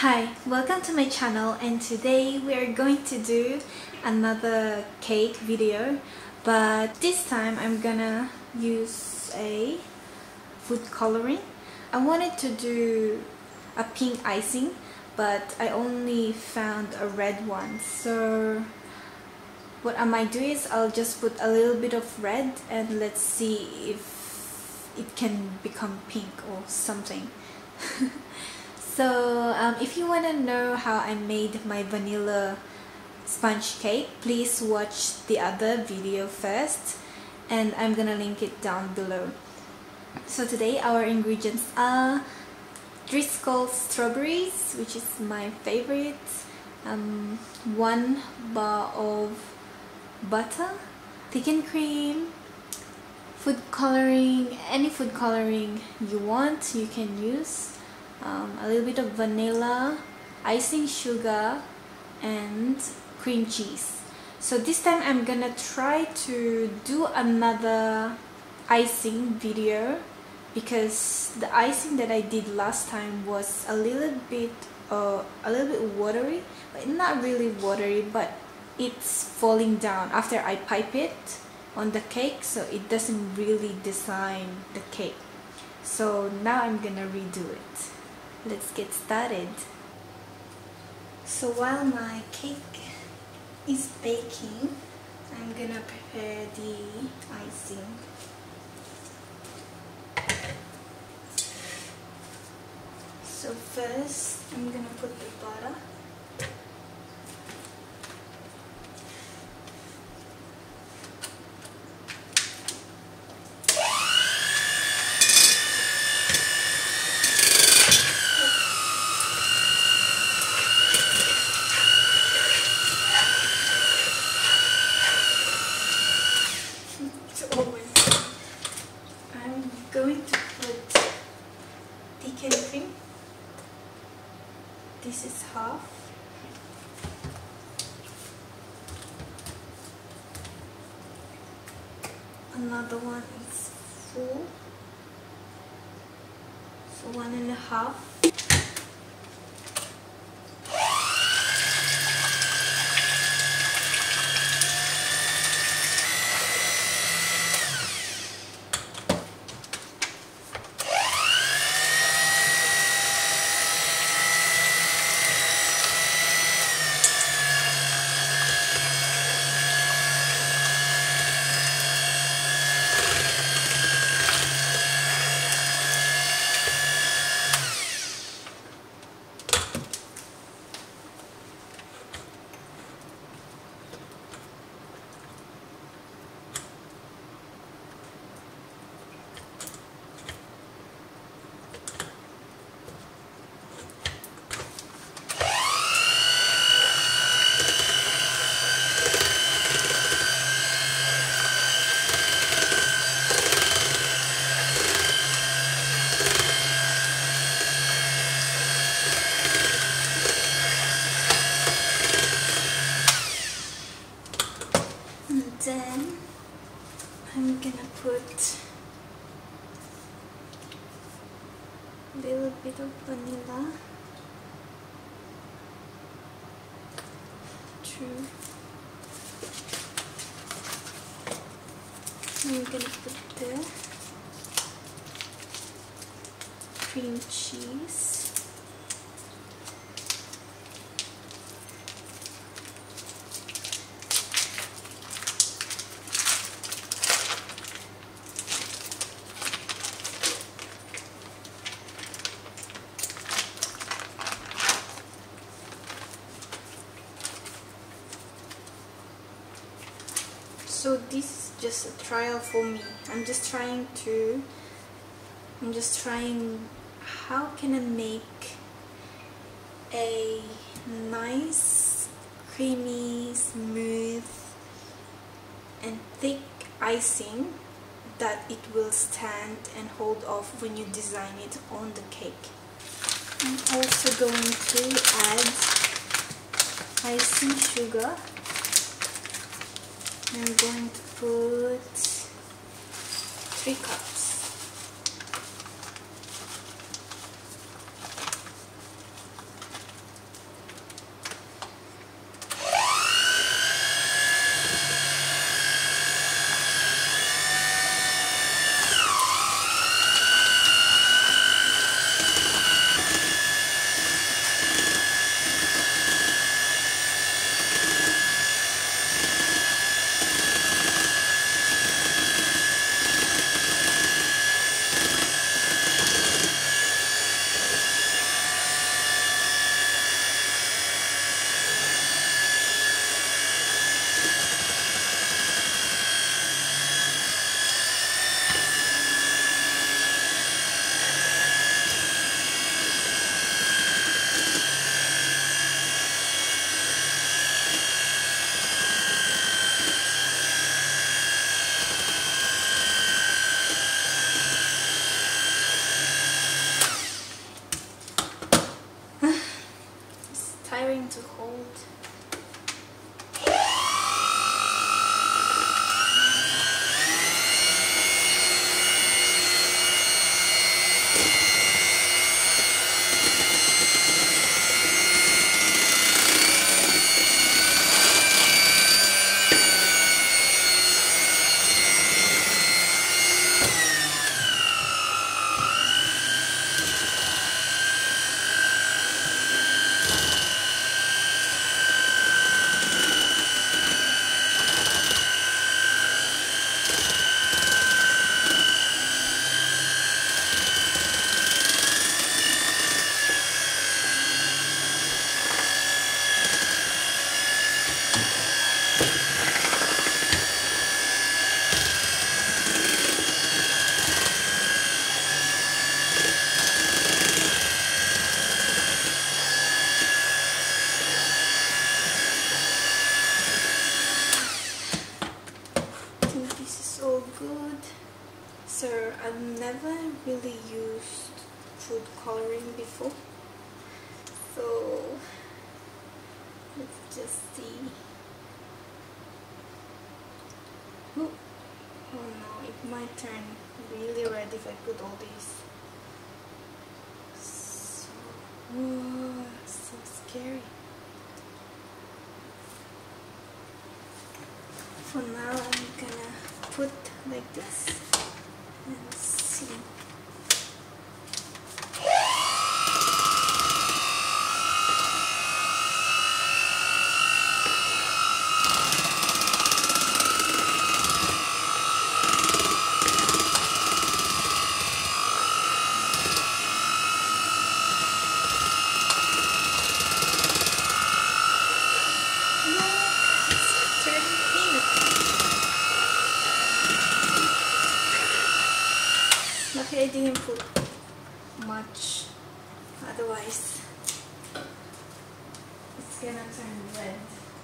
Hi, welcome to my channel, and today we are going to do another cake video, but this time I'm gonna use a food coloring. I wanted to do a pink icing, but I only found a red one, so what I might do is I'll just put a little bit of red and let's see if it can become pink or something. So if you want to know how I made my vanilla sponge cake, please watch the other video first, and I'm gonna link it down below. So today our ingredients are Driscoll strawberries, which is my favorite, 1 bar of butter, thickened cream, food coloring, any food coloring you want you can use, a little bit of vanilla, icing sugar, and cream cheese. So this time I'm gonna try to do another icing video because the icing that I did last time was a little bit watery, but not really watery, but it's falling down after I pipe it on the cake, so it doesn't really design the cake. So now I'm gonna redo it. Let's get started. So while my cake is baking, I'm gonna prepare the icing. So first I'm gonna put the butter. I'm going to put thickened cream. This is half. Another one is full. So 1.5. Then I'm gonna put a little bit of vanilla. True. I'm gonna put the cream cheese. So this is just a trial for me. I'm just trying how can I make a nice, creamy, smooth, and thick icing that it will stand and hold off when you design it on the cake. I'm also going to add icing sugar. I'm going to put 3 cups. tiring to hold. Good. So I've never really used food coloring before, so let's just see. Oh no, it might turn really red if I put all these. So scary. For now I'm gonna put like this and see. Luckily I didn't put much, otherwise it's gonna turn red.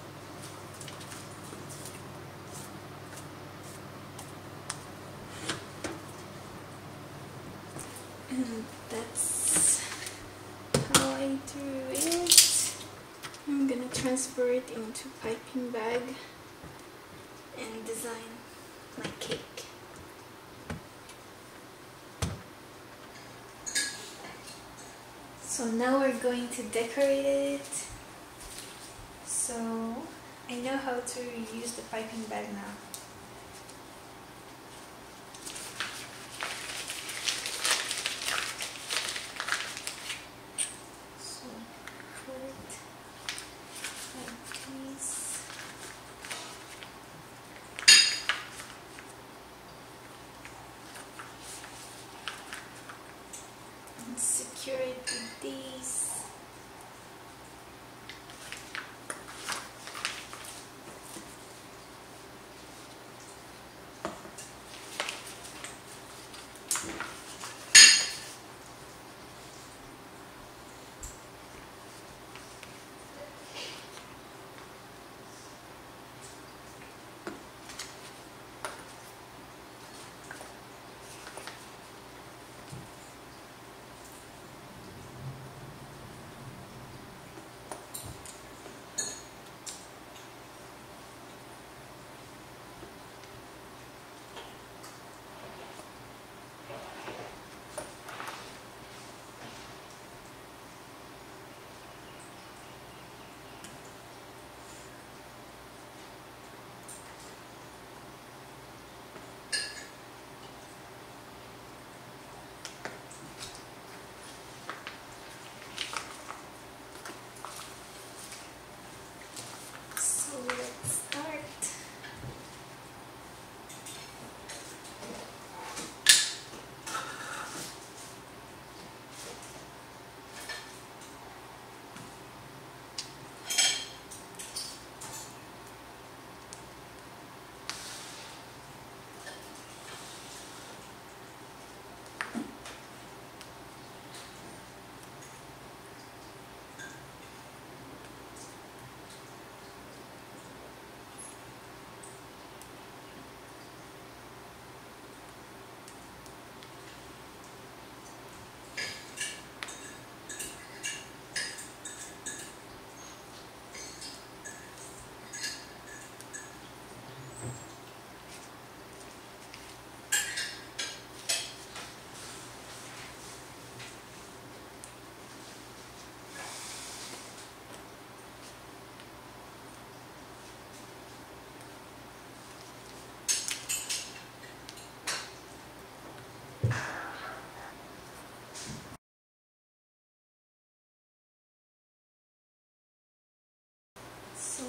And that's how I do it. I'm gonna transfer it into piping bag and design my cake. So now we're going to decorate it. So I know how to use the piping bag now. So put it like this. And secure it with these.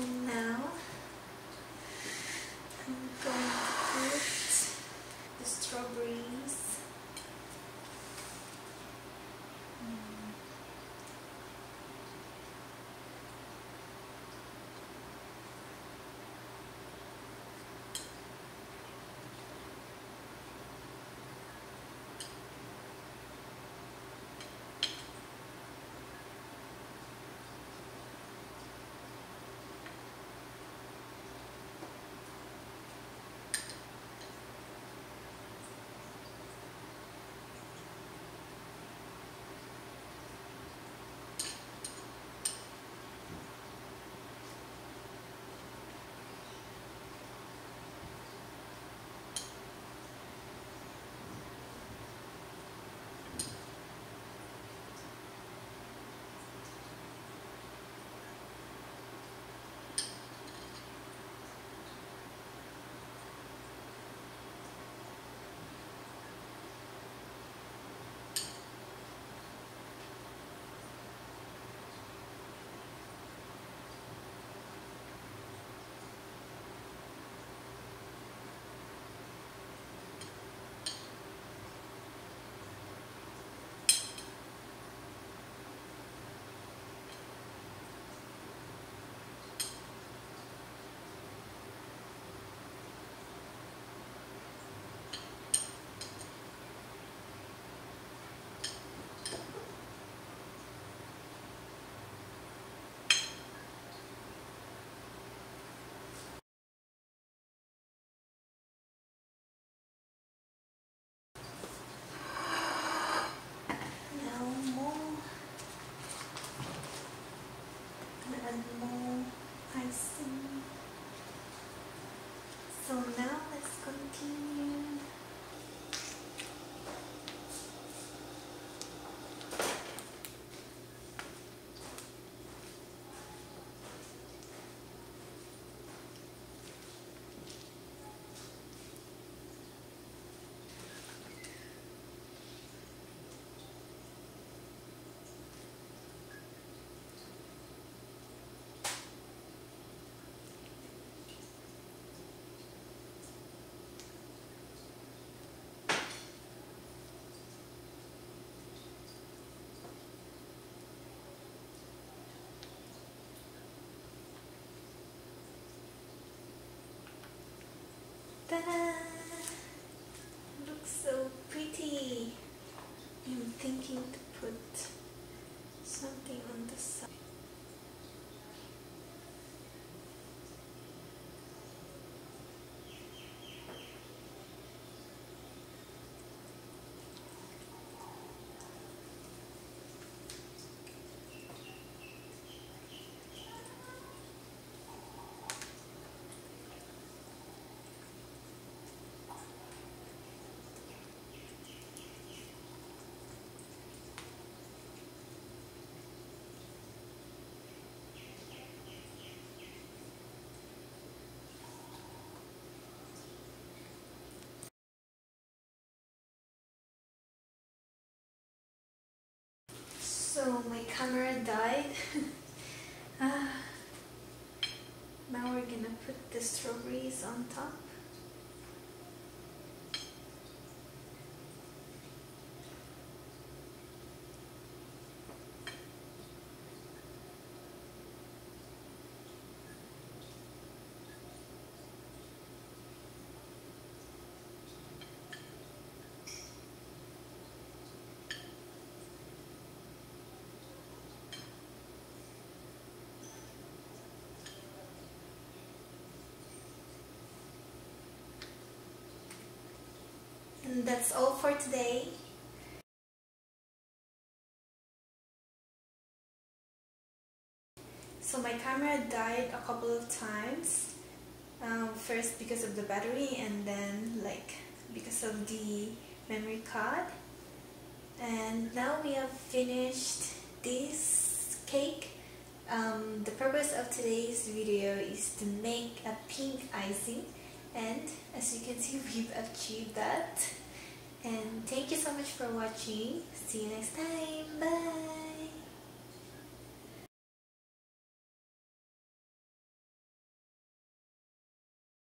now I'm going to put the strawberries. And more icing. So now let's continue. Ta-da! Looks so pretty. I'm thinking to put something on the side. So my camera died. Now we're gonna put the strawberries on top. And that's all for today. So my camera died a couple of times. First because of the battery, and then like because of the memory card. And now we have finished this cake. The purpose of today's video is to make a pink icing, and as you can see, we've achieved that. And thank you so much for watching. See you next time. Bye.